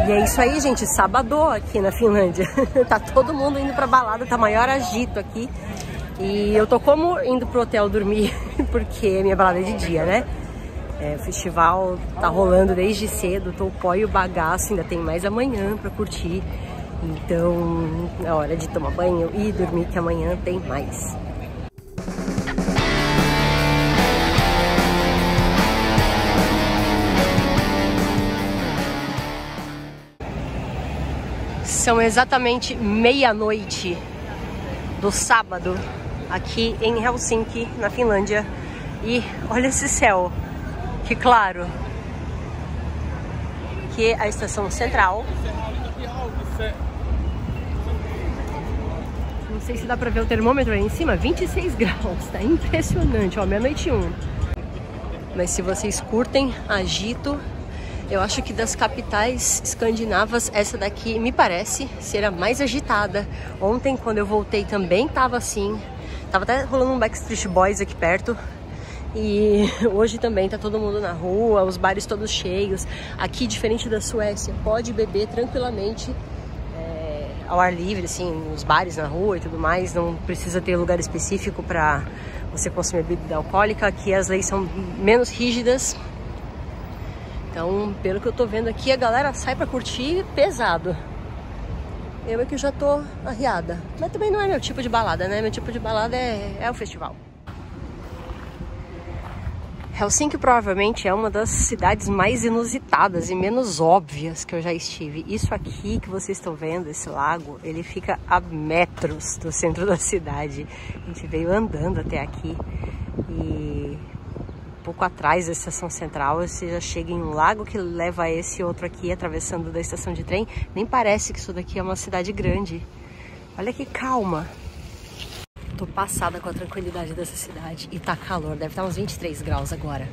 E é isso aí, gente, sábado aqui na Finlândia. Tá todo mundo indo pra balada, tá maior agito aqui. E eu tô como indo pro hotel dormir, porque minha balada é de dia, né? O festival tá rolando desde cedo, tô o pó e o bagaço, ainda tem mais amanhã pra curtir. Então é hora de tomar banho e dormir, que amanhã tem mais. São exatamente meia-noite do sábado aqui em Helsinki, na Finlândia. E olha esse céu, que claro, que é a estação central. Não sei se dá pra ver o termômetro aí em cima, 26 graus, tá impressionante, ó, meia-noite 1. Mas se vocês curtem agito, eu acho que das capitais escandinavas, essa daqui me parece ser a mais agitada. Ontem, quando eu voltei, também tava assim. Tava até rolando um Backstreet Boys aqui perto. E hoje também tá todo mundo na rua, os bares todos cheios. Aqui, diferente da Suécia, pode beber tranquilamente ao ar livre, assim, nos bares, na rua e tudo mais. Não precisa ter lugar específico para você consumir bebida alcoólica. Aqui as leis são menos rígidas. Então, pelo que eu tô vendo aqui, a galera sai pra curtir pesado. Eu é que já tô arriada. Mas também não é meu tipo de balada, né? Meu tipo de balada é o festival. Helsinki provavelmente é uma das cidades mais inusitadas e menos óbvias que eu já estive. Isso aqui que vocês estão vendo, esse lago, ele fica a metros do centro da cidade. A gente veio andando até aqui e pouco atrás da estação central você já chega em um lago que leva a esse outro aqui, atravessando da estação de trem. Nem parece que isso daqui é uma cidade grande. Olha que calma. Tô passada com a tranquilidade dessa cidade e tá calor, deve estar uns 23 graus agora.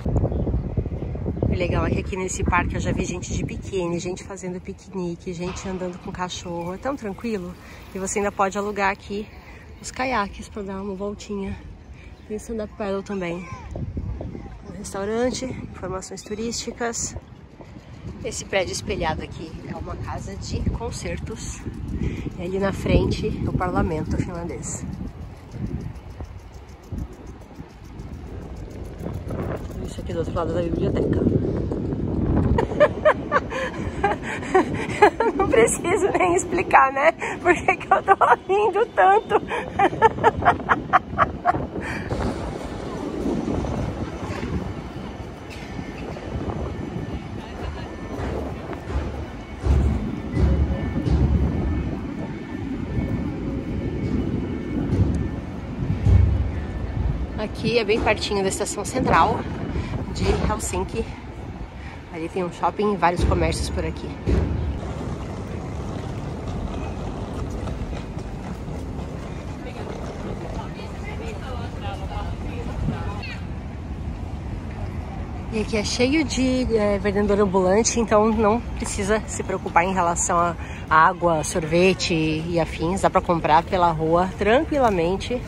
O legal é que aqui nesse parque eu já vi gente de biquíni, gente fazendo piquenique, gente andando com cachorro. É tão tranquilo. E você ainda pode alugar aqui os caiaques para dar uma voltinha. Tem stand-up paddle também. Restaurante, informações turísticas. Esse prédio espelhado aqui é uma casa de concertos. E ali na frente é o parlamento finlandês. Isso aqui do outro lado da biblioteca. Não preciso nem explicar, né? Por que eu tô rindo tanto? Aqui é bem pertinho da estação central de Helsinki. Ali tem um shopping e vários comércios por aqui. E aqui é cheio de vendedor ambulante, então não precisa se preocupar em relação a água, sorvete e afins. Dá para comprar pela rua tranquilamente.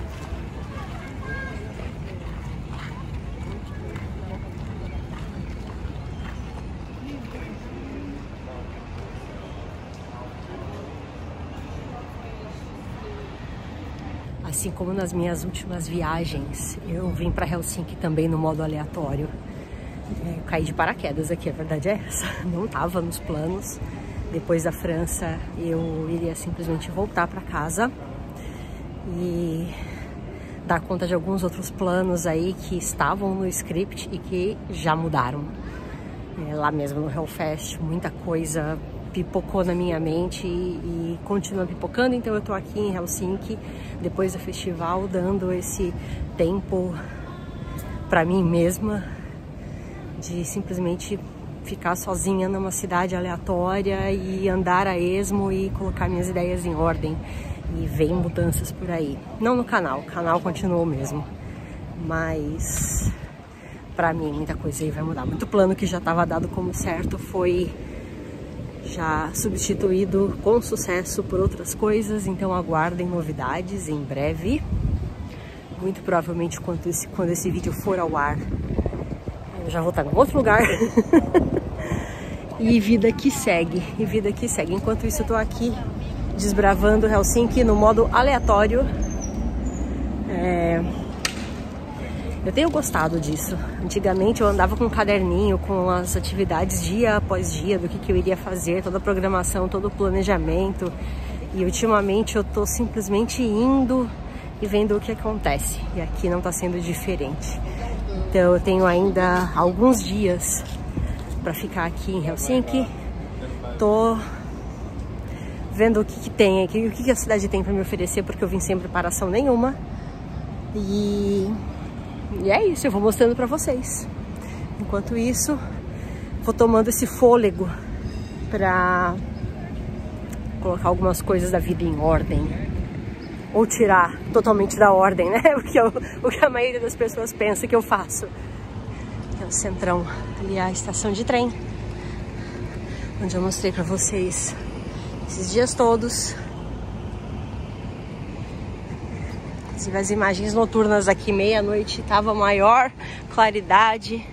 Assim como nas minhas últimas viagens, eu vim para Helsinki também no modo aleatório. Eu caí de paraquedas aqui, a verdade é essa. Não estava nos planos. Depois da França, eu iria simplesmente voltar para casa e dar conta de alguns outros planos aí que estavam no script e que já mudaram. Lá mesmo no Hellfest, muita coisa pipocou na minha mente e continua pipocando, então eu tô aqui em Helsinki depois do festival dando esse tempo para mim mesma de simplesmente ficar sozinha numa cidade aleatória e andar a esmo e colocar minhas ideias em ordem. E vem mudanças por aí, não no canal, o canal continua o mesmo, mas pra mim muita coisa aí vai mudar. Muito plano que já estava dado como certo foi já substituído com sucesso por outras coisas, então aguardem novidades em breve. Muito provavelmente quando esse vídeo for ao ar, eu já vou estar em outro lugar. E vida que segue, e vida que segue. Enquanto isso eu tô aqui desbravando Helsinki no modo aleatório. Eu tenho gostado disso. Antigamente eu andava com um caderninho com as atividades dia após dia, do que eu iria fazer, toda a programação, todo o planejamento. E ultimamente eu tô simplesmente indo e vendo o que acontece. E aqui não tá sendo diferente. Então eu tenho ainda alguns dias para ficar aqui em Helsinki. Tô vendo o que tem aqui, o que a cidade tem para me oferecer, porque eu vim sem preparação nenhuma. E é isso, eu vou mostrando para vocês. Enquanto isso, vou tomando esse fôlego para colocar algumas coisas da vida em ordem. Ou tirar totalmente da ordem, né? O que a maioria das pessoas pensa que eu faço. É o centrão, ali a estação de trem, onde eu mostrei para vocês esses dias todos. Inclusive as imagens noturnas aqui, meia-noite, tava maior claridade.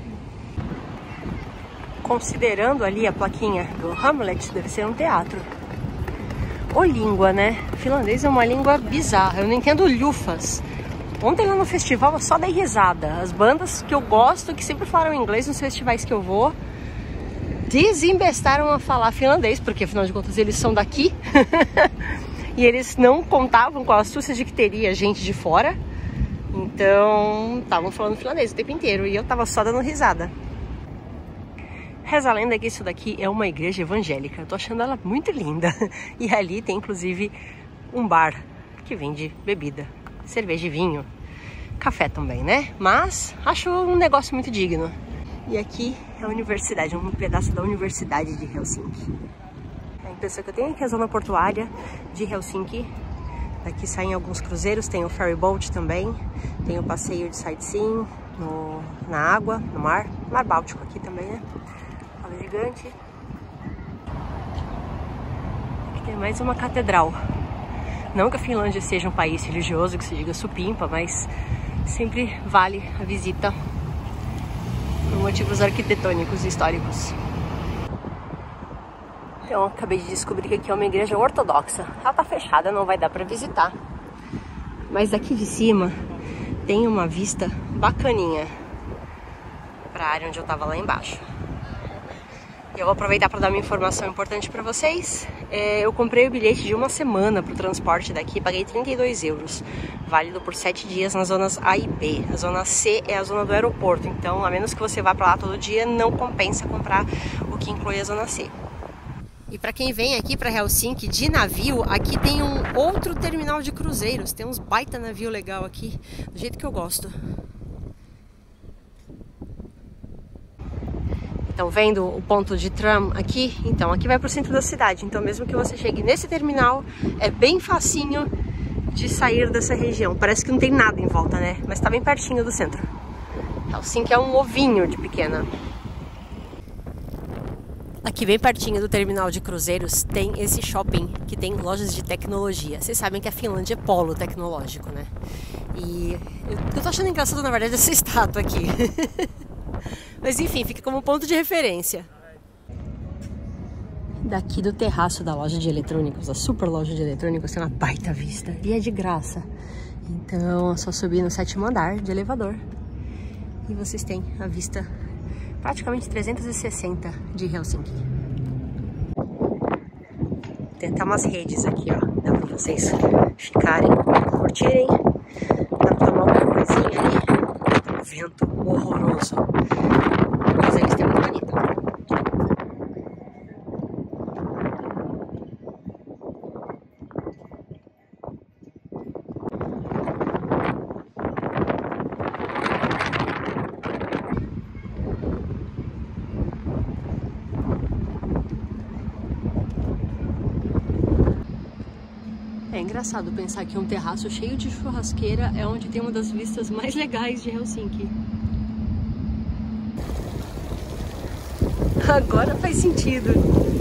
Considerando ali a plaquinha do Hamlet, deve ser um teatro. Ou língua, né? Finlandês é uma língua bizarra, eu não entendo lhufas. Ontem lá no festival eu só dei risada. As bandas que eu gosto, que sempre falaram inglês nos festivais que eu vou, desembestaram a falar finlandês, porque afinal de contas eles são daqui. E eles não contavam com a astúcia de que teria gente de fora. Então estavam falando finlandês o tempo inteiro e eu tava só dando risada. Reza a lenda que isso daqui é uma igreja evangélica. Eu tô achando ela muito linda. E ali tem inclusive um bar que vende bebida, cerveja e vinho. Café também, né? Mas acho um negócio muito digno. E aqui é a universidade, um pedaço da Universidade de Helsinki. A impressão que eu tenho é que é a zona portuária de Helsinki. Daqui saem alguns cruzeiros, tem o ferry boat também. Tem o passeio de sightseeing na água, no mar Báltico aqui também, né? Roda gigante. Aqui tem mais uma catedral. Não que a Finlândia seja um país religioso, que se diga supimpa, mas sempre vale a visita por motivos arquitetônicos e históricos. Então, acabei de descobrir que aqui é uma igreja ortodoxa. Ela tá fechada, não vai dar pra visitar. Mas daqui de cima tem uma vista bacaninha pra área onde eu tava lá embaixo. Eu vou aproveitar para dar uma informação importante para vocês. Eu comprei o bilhete de uma semana para o transporte daqui, paguei 32 €, válido por 7 dias nas zonas A e B. A zona C é a zona do aeroporto, então a menos que você vá para lá todo dia, não compensa comprar o que inclui a zona C. E para quem vem aqui para Helsinki de navio, aqui tem um outro terminal de cruzeiros, tem uns baita navio legal aqui, do jeito que eu gosto. Então, vendo o ponto de tram aqui, então aqui vai para o centro da cidade. Então, mesmo que você chegue nesse terminal, é bem facinho de sair dessa região. Parece que não tem nada em volta, né? Mas tá bem pertinho do centro. Helsinki é um ovinho de pequena. Aqui bem pertinho do terminal de cruzeiros tem esse shopping que tem lojas de tecnologia. Vocês sabem que a Finlândia é polo tecnológico, né? E eu tô achando engraçado, na verdade, essa estátua aqui. Mas enfim, fica como ponto de referência. Daqui do terraço da loja de eletrônicos, a super loja de eletrônicos, tem uma baita vista e é de graça. Então é só subir no 7º andar de elevador e vocês têm a vista praticamente 360 de Helsinki. Tem até umas redes aqui, ó, dá pra vocês ficarem, curtirem, dá pra tomar uma coisinha ali. Tá um vento horroroso. Mas eles têm muito bonito. É engraçado pensar que um terraço cheio de churrasqueira é onde tem uma das vistas mais legais de Helsinki. Agora faz sentido.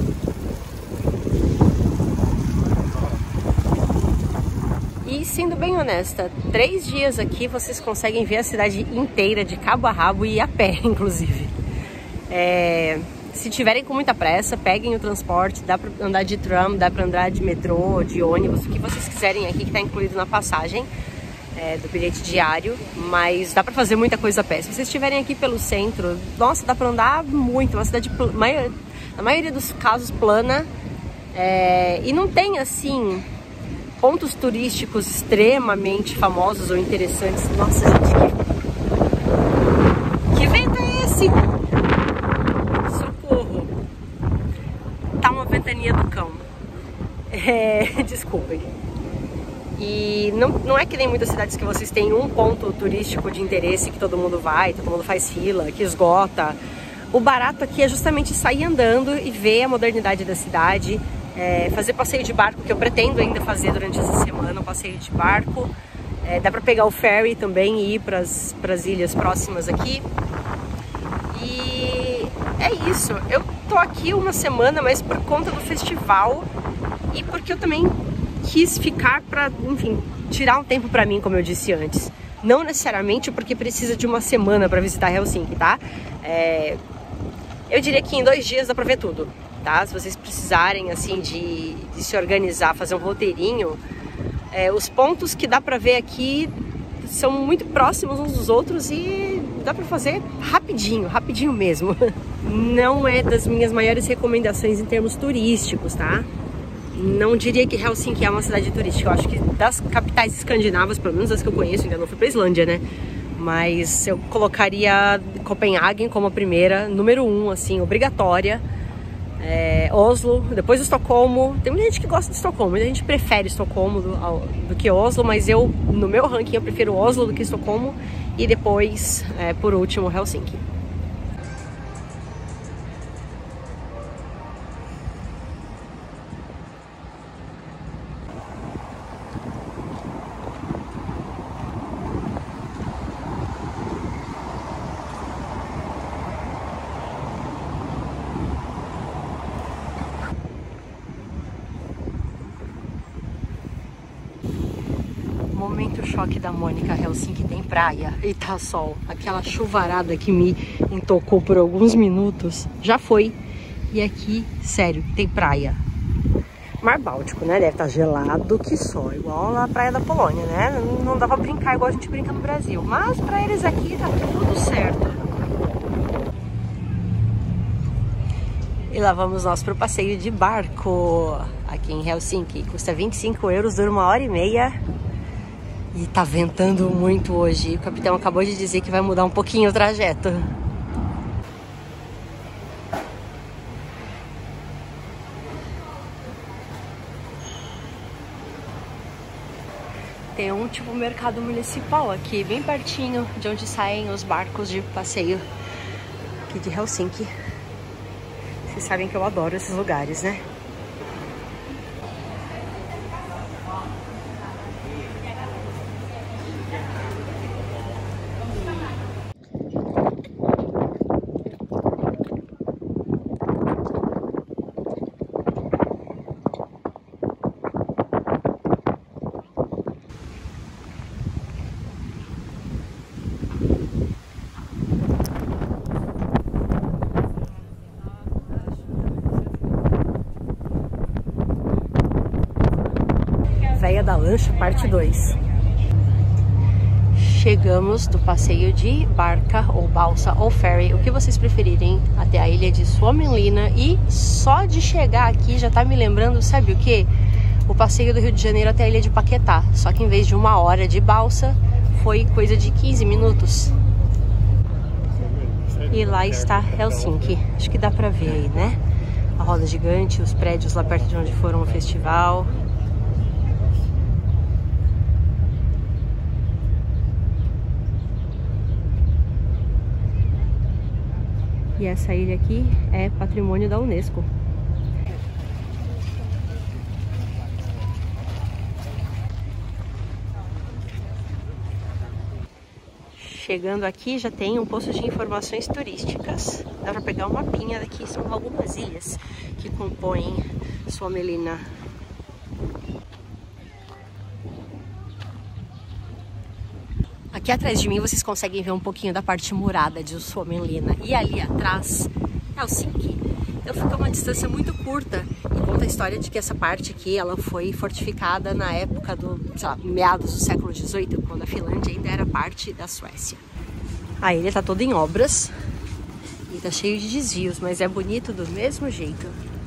E sendo bem honesta, 3 dias aqui vocês conseguem ver a cidade inteira de cabo a rabo e a pé, inclusive. se tiverem com muita pressa, peguem o transporte, dá pra andar de tram, dá pra andar de metrô, de ônibus, o que vocês quiserem aqui, que tá incluído na passagem do bilhete diário, mas dá pra fazer muita coisa a pé. Se vocês estiverem aqui pelo centro, nossa, dá pra andar muito, uma cidade, na maioria dos casos, plana, e não tem, assim, pontos turísticos extremamente famosos ou interessantes. Nossa, gente, que vento é esse? Socorro! Tá uma ventania do cão. Desculpem. E não é que nem muitas cidades que vocês têm um ponto turístico de interesse que todo mundo vai, todo mundo faz fila, que esgota. O barato aqui é justamente sair andando e ver a modernidade da cidade, fazer passeio de barco, que eu pretendo ainda fazer durante essa semana, um passeio de barco. Dá pra pegar o ferry também e ir pras ilhas próximas aqui. E é isso. Eu tô aqui uma semana, mas por conta do festival e porque eu também quis ficar pra, enfim, tirar um tempo pra mim, como eu disse antes. Não necessariamente porque precisa de uma semana pra visitar Helsinki, tá? Eu diria que em 2 dias dá pra ver tudo, tá? Se vocês precisarem, assim, de se organizar, fazer um roteirinho, os pontos que dá pra ver aqui são muito próximos uns dos outros e dá pra fazer rapidinho, rapidinho mesmo. Não é das minhas maiores recomendações em termos turísticos, tá? Não diria que Helsinki é uma cidade turística. Eu acho que das capitais escandinavas, pelo menos as que eu conheço, ainda não fui pra Islândia, né? Mas eu colocaria Copenhagen como a primeira, número 1, assim, obrigatória. Oslo, depois Estocolmo. Tem muita gente que gosta de Estocolmo, muita gente prefere Estocolmo do que Oslo, mas eu, no meu ranking, eu prefiro Oslo do que Estocolmo. E depois, por último, Helsinki. Momento choque da Mônica. Helsinki tem praia e tá sol. Aquela chuvarada que me intocou por alguns minutos já foi. E aqui, sério, tem praia. Mar Báltico, né? Deve estar gelado que só, igual na praia da Polônia, né? Não dá pra brincar igual a gente brinca no Brasil. Mas pra eles aqui tá tudo certo. E lá vamos nós pro passeio de barco aqui em Helsinki. Custa 25 euros, dura 1h30. E tá ventando muito hoje. O capitão acabou de dizer que vai mudar um pouquinho o trajeto. Tem um tipo mercado municipal aqui, bem pertinho de onde saem os barcos de passeio aqui de Helsinki. Vocês sabem que eu adoro esses lugares, né? Véia da Lancha, parte 2. Chegamos do passeio de barca ou balsa ou ferry, o que vocês preferirem, até a ilha de Suomenlinna. E só de chegar aqui já tá me lembrando, sabe o que? O passeio do Rio de Janeiro até a ilha de Paquetá. Só que em vez de 1 hora de balsa, foi coisa de 15 minutos. E lá está Helsinki. Acho que dá pra ver aí, né? A roda gigante, os prédios lá perto de onde foram o festival. E essa ilha aqui é patrimônio da Unesco. Chegando aqui já tem um posto de informações turísticas. Dá pra pegar um mapinha daqui, são algumas ilhas que compõem Suomenlinna. Aqui atrás de mim vocês conseguem ver um pouquinho da parte murada de Suomenlinna. E ali atrás Helsinki. Então fica uma distância muito curta e conta a história de que essa parte aqui ela foi fortificada na época do, sei lá, meados do século XVIII, quando a Finlândia ainda era parte da Suécia. A ilha tá toda em obras e tá cheio de desvios, mas é bonito do mesmo jeito.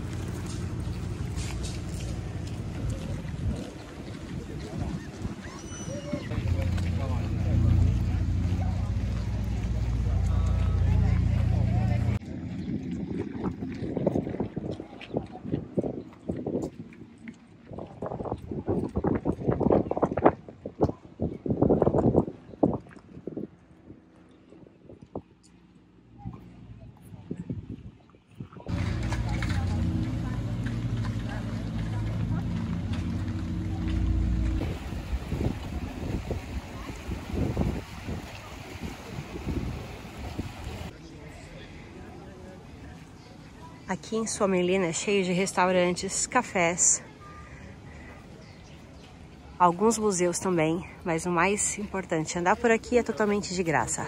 Aqui em Suomenlinna é cheio de restaurantes, cafés, alguns museus também, mas o mais importante, andar por aqui é totalmente de graça.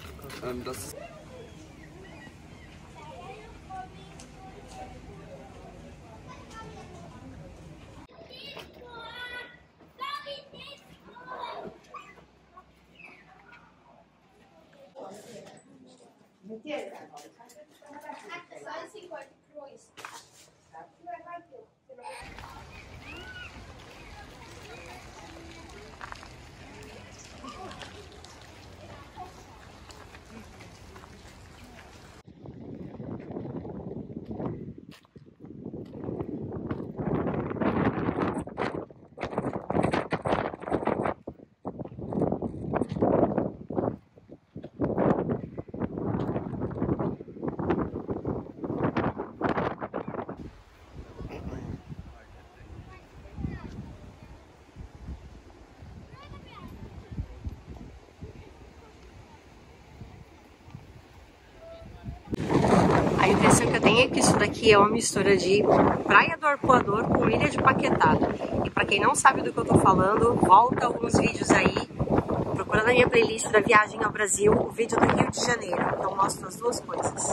A impressão que eu tenho é que isso daqui é uma mistura de Praia do Arpoador com Ilha de Paquetá. E pra quem não sabe do que eu tô falando, volta alguns vídeos aí, procura na minha playlist da viagem ao Brasil, o vídeo do Rio de Janeiro. Então mostro as duas coisas.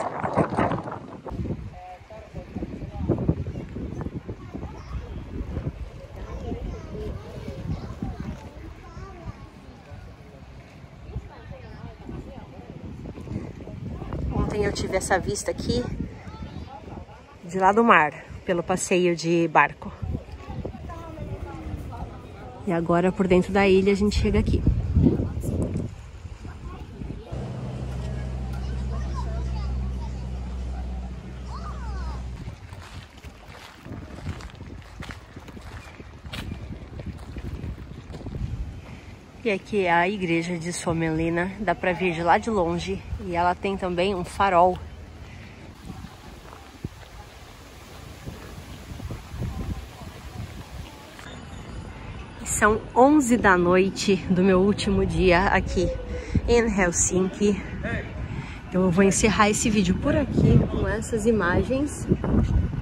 Ontem eu tive essa vista aqui de lá do mar, pelo passeio de barco. E agora por dentro da ilha a gente chega aqui. E aqui é a igreja de Suomenlinna, dá pra ver de lá de longe, e ela tem também um farol. São 11 da noite do meu último dia aqui em Helsinki. Eu vou encerrar esse vídeo por aqui com essas imagens.